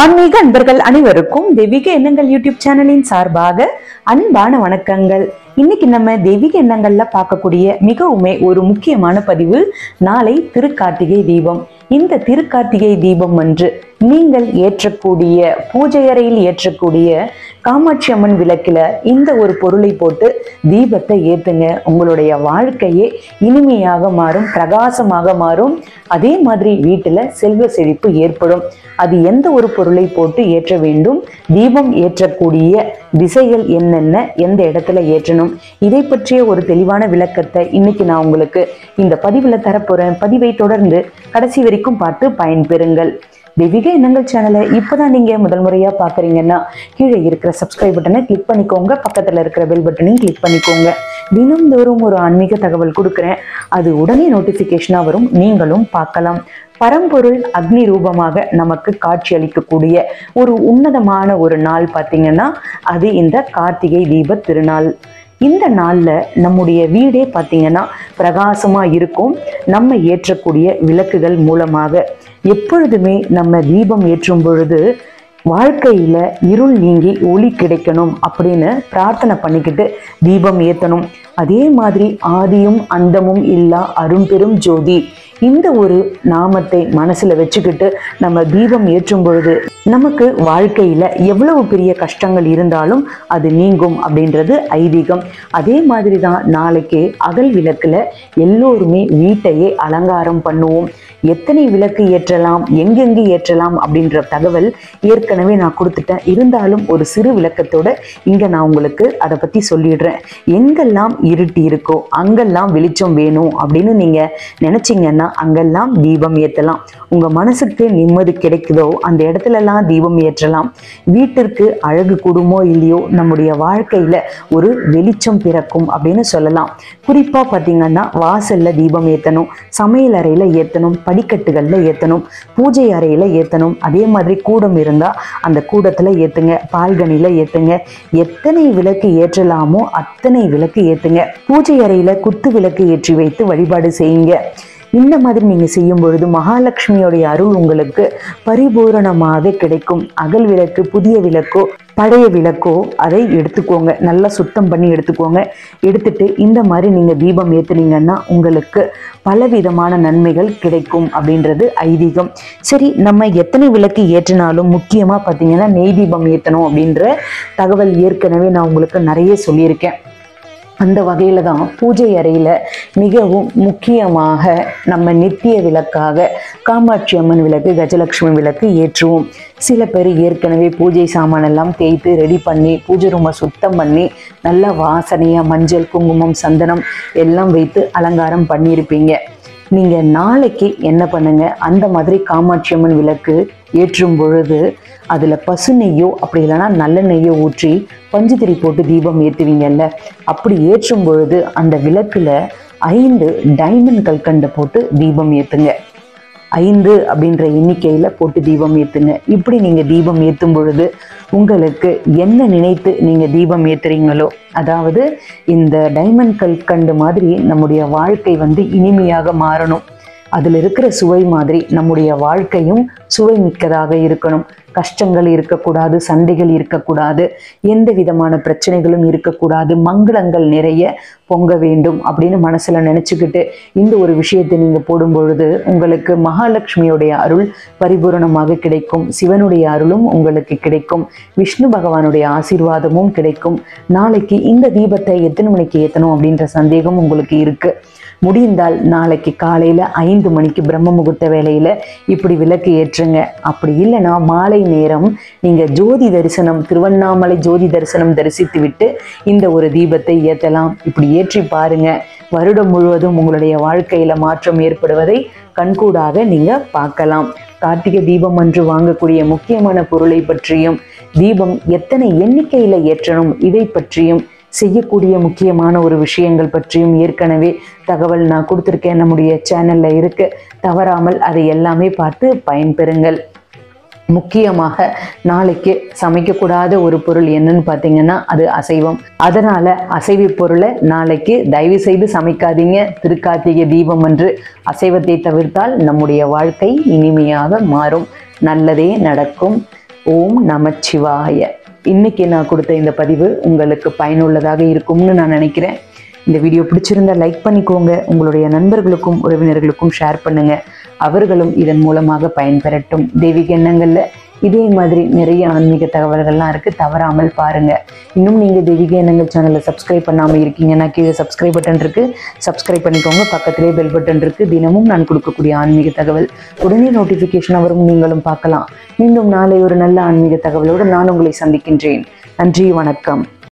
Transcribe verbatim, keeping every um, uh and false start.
ஆன்மீக அன்பர்கள் அனைவருக்கும் தெய்வீக எண்ணங்கள் யூடியூப் சேனலின் சார்பாக அன்பான வணக்கங்கள். இன்னைக்கு நம்ம தெய்வீக எண்ணங்கள்ல பார்க்கக்கூடிய மிகவுமே ஒரு முக்கியமான பதிவு நாளை திருக்கார்த்திகை தீபம். இந்த திருக்கார்த்திகை தீபம் அன்று நீங்கள் ஏற்றக்கூடிய பூஜை அறையில் ஏற்றக்கூடிய காமாட்சி அம்மன் விளக்கில இந்த ஒரு பொருளை போட்டு தீபத்தை ஏத்துங்க. உங்களுடைய வாழ்க்கையே இனிமையாக மாறும், பிரகாசமாக மாறும். அதே மாதிரி வீட்டுல செல்வ செழிப்பு ஏற்படும். அது எந்த ஒரு பொருளை போட்டு ஏற்ற வேண்டும், தீபம் ஏற்றக்கூடிய திசைகள் என்னென்ன, எந்த இடத்துல ஏற்றணும், இதை பற்றிய ஒரு தெளிவான விளக்கத்தை இன்னைக்கு நான் உங்களுக்கு இந்த பதிவுல தரப்போறேன். பதிவை தொடர்ந்து கடைசி வரைக்கும் பார்த்து பயன்பெறுங்கள். தெய்வீக எண்ணங்கள் சேனலை இப்போதான் நீங்க முதல் முறையா பாக்குறீங்கன்னா கீழே இருக்கிற சப்ஸ்கிரைப் பட்டனை கிளிக் பண்ணிக்கோங்க, பக்கத்துல இருக்கிற பெல் பட்டனையும் கிளிக் பண்ணிக்கோங்க. தினம்தோறும் ஒரு ஆன்மீக தகவல் கொடுக்குறேன், அது உடனே நோட்டிபிகேஷனா வரும், நீங்களும் பார்க்கலாம். பரம்பொருள் அக்னி ரூபமாக நமக்கு காட்சி அளிக்கக்கூடிய ஒரு உன்னதமான ஒரு நாள் பார்த்தீங்கன்னா அது இந்த கார்த்திகை தீப திருநாள். இந்த நாள்ல நம்முடைய வீடே பார்த்தீங்கன்னா பிரகாசமா இருக்கும். நம்ம ஏற்றக்கூடிய விளக்குகள் மூலமாக எப்பொழுதுமே நம்ம தீபம் ஏற்றும் பொழுது வாழ்க்கையில இருள் நீங்கி ஒளி கிடைக்கணும் அப்படின்னு பிரார்த்தனை பண்ணிக்கிட்டு தீபம் ஏத்தணும். அதே மாதிரி ஆதியும் அந்தமும் இல்லா அரும்பெரும் ஜோதி, இந்த ஒரு நாமத்தை மனசுல வச்சுக்கிட்டு நம்ம தீபம் ஏற்றும் பொழுது நமக்கு வாழ்க்கையில எவ்வளவு பெரிய கஷ்டங்கள் இருந்தாலும் அது நீங்கும் அப்படின்றது ஐதீகம். அதே மாதிரி தான் நாளைக்கு அகல் விளக்குல எல்லோருமே வீட்டையே அலங்காரம் பண்ணுவோம். எத்தனை விளக்கு ஏற்றலாம், எங்கெங்கு ஏற்றலாம் அப்படின்ற தகவல் ஏற்கனவே நான் கொடுத்துட்டேன். இருந்தாலும் ஒரு சிறு விளக்கத்தோட இங்க நான் உங்களுக்கு அதை பத்தி சொல்லிடுறேன். எங்கெல்லாம் இருட்டி இருக்கோ அங்கெல்லாம் வெளிச்சம் வேணும் அப்படின்னு நீங்க நினைச்சீங்கன்னா அங்கெல்லாம் தீபம் ஏற்றலாம். உங்க மனசுக்கு நிம்மதி கிடைக்குதோ அந்த இடத்துல எல்லாம் தீபம் ஏற்றலாம். வீட்டிற்கு அழகு கூடுமோ இல்லையோ நம்முடைய வாழ்க்கையில ஒரு வெளிச்சம் பிறக்கும் அப்படின்னு சொல்லலாம். குறிப்பா பார்த்தீங்கன்னா வாசல்ல தீபம் ஏற்றணும், சமையல் அறையில ஏற்றணும், படிக்கட்டுகள்ல ஏற்றணும், பூஜை அறையில ஏற்றணும். அதே மாதிரி கூடம் இருந்தா அந்த கூடத்துல ஏத்துங்க, பால்கனில ஏத்துங்க. எத்தனை விளக்கு ஏற்றலாமோ அத்தனை விளக்கு ஏத்துங்க. பூஜை அறையில குத்து விளக்கு ஏற்றி வைத்து வழிபாடு செய்யுங்க. இந்த மாதிரி நீங்க செய்யும் பொழுது மகாலட்சுமியோடைய அருள் உங்களுக்கு பரிபூரணமாக கிடைக்கும். அகல் விளக்கு, புதிய விளக்கோ பழைய விளக்கோ அதை எடுத்துக்கோங்க, நல்லா சுத்தம் பண்ணி எடுத்துக்கோங்க. எடுத்துட்டு இந்த மாதிரி நீங்க தீபம் ஏத்துனீங்கன்னா உங்களுக்கு பலவிதமான நன்மைகள் கிடைக்கும் அப்படின்றது ஐதீகம். சரி, நம்ம எத்தனை விளக்கு ஏற்றினாலும் முக்கியமா பார்த்தீங்கன்னா நெய் தீபம் ஏற்றணும் அப்படின்ற தகவல் ஏற்கனவே நான் உங்களுக்கு நிறைய சொல்லியிருக்கேன். அந்த வகையில தான் பூஜை அறையில மிகவும் முக்கியமாக நம்ம நித்திய விளக்காக காமாட்சி அம்மன் விளக்கு, கஜலட்சுமி விளக்கு ஏற்றுவோம். சில பேர் ஏற்கனவே பூஜை சாமான் எல்லாம் தேய்த்து ரெடி பண்ணி பூஜை ரூமை சுத்தம் பண்ணி நல்லா வாசனையா மஞ்சள், குங்குமம், சந்தனம் எல்லாம் வைத்து அலங்காரம் பண்ணியிருப்பீங்க. நீங்க நாளைக்கு என்ன பண்ணுங்க, அந்த மாதிரி காமாட்சி அம்மன் விளக்கு ஏற்றும் பொழுது அதுல பசு நெய்யோ அப்படி இல்லைன்னா நல்ல நெய்யோ ஊற்றி பஞ்சுத்திரி போட்டு தீபம் ஏற்றுவீங்கல்ல, அப்படி ஏற்றும் பொழுது அந்த விளக்குல ஐந்து டைமண்ட் கல்கண்டை போட்டு தீபம் ஏத்துங்க. ஐந்து அப்படின்ற எண்ணிக்கையில போட்டு தீபம் ஏத்துங்க. இப்படி நீங்க தீபம் ஏற்றும் பொழுது உங்களுக்கு என்ன நினைத்து நீங்க தீபம் ஏத்துறீங்களோ, அதாவது இந்த டைமண்ட் கல்கண்டு மாதிரி நம்முடைய வாழ்க்கை வந்து இனிமையாக மாறணும். அதில் இருக்கிற சுவை மாதிரி நம்முடைய வாழ்க்கையும் சுவை மிக்கதாக இருக்கணும். கஷ்டங்கள் இருக்கக்கூடாது, சண்டைகள் இருக்கக்கூடாது, எந்த விதமான பிரச்சனைகளும் இருக்கக்கூடாது, மங்களங்கள் நிறைய பொங்க வேண்டும் அப்படின்னு மனசுல நினைச்சுக்கிட்டு இந்த ஒரு விஷயத்தை நீங்க போடும் பொழுது உங்களுக்கு மகாலட்சுமியுடைய அருள் பரிபூரணமாக கிடைக்கும். சிவனுடைய அருளும் உங்களுக்கு கிடைக்கும். விஷ்ணு பகவானுடைய ஆசீர்வாதமும் கிடைக்கும். நாளைக்கு இந்த தீபத்தை எத்தனை மணிக்கு ஏற்றணும் அப்படின்ற சந்தேகம் உங்களுக்கு இருக்கு. முடிந்தால் நாளைக்கு காலையில ஐந்து மணிக்கு பிரம்ம முகூர்த்த வேலையில இப்படி விளக்கு ஏற்றுங்க. அப்படி இல்லைன்னா மாலை நேரம் நீங்க ஜோதி தரிசனம், திருவண்ணாமலை ஜோதி தரிசனம் தரிசித்து விட்டு இந்த ஒரு தீபத்தை ஏற்றலாம். இப்படி ஏற்றி பாருங்க, வருடம் முழுவதும் உங்களுடைய வாழ்க்கையில மாற்றம் ஏற்படுவதை கண்கூடாக நீங்க பார்க்கலாம். கார்த்திகை தீபம் அன்று வாங்கக்கூடிய முக்கியமான பொருளை பற்றியும், தீபம் எத்தனை எண்ணிக்கையில ஏற்றணும் இதை பற்றியும், செய்யக்கூடிய முக்கியமான ஒரு விஷயங்கள் பற்றியும் ஏற்கனவே தகவல் நான் கொடுத்துருக்கேன், நம்முடைய சேனல்ல இருக்கு. தவறாமல் அதை எல்லாமே பார்த்து பயன்பெறுங்கள். முக்கியமாக நாளைக்கு சமைக்கக்கூடாத ஒரு பொருள் என்னன்னு பார்த்தீங்கன்னா அது அசைவம். அதனால அசைவ பொருளை நாளைக்கு தயவு செய்து சமைக்காதீங்க. திருக்கார்த்திகை தீபம் அன்று அசைவத்தை தவிர்த்தால் நம்முடைய வாழ்க்கை இனிமையாக மாறும், நல்லதே நடக்கும். ஓம் நமச்சிவாய. இன்னைக்கு நான் கொடுத்த இந்த பதிவு உங்களுக்கு பயனுள்ளதாக இருக்கும்னு நான் நினைக்கிறேன். இந்த வீடியோ பிடிச்சிருந்தா லைக் பண்ணிக்கோங்க. உங்களுடைய நண்பர்களுக்கும் உறவினர்களுக்கும் ஷேர் பண்ணுங்க. அவர்களும் இதன் மூலமாக பயன்பெறட்டும். தெய்வீக எண்ணங்கள்ல இதே மாதிரி நிறைய ஆன்மீக தகவல்கள்லாம் இருக்கு, தவறாமல் பாருங்க. இன்னும் நீங்க தெய்வீக எண்ணங்கள் சேனலை சப்ஸ்கிரைப் பண்ணாம இருக்கீங்கன்னா கீழே சப்ஸ்கிரைப் பட்டன் இருக்கு, சப்ஸ்கிரைப் பண்ணிக்கோங்க. பக்கத்திலே பெல் பட்டன் இருக்கு. தினமும் நான் கொடுக்கக்கூடிய ஆன்மீக தகவல் உடனே நோட்டிபிகேஷன் வரும், நீங்களும் பார்க்கலாம். மீண்டும் நாளை ஒரு நல்ல ஆன்மீக தகவலோடு நான் உங்களை சந்திக்கின்றேன். நன்றி, வணக்கம்.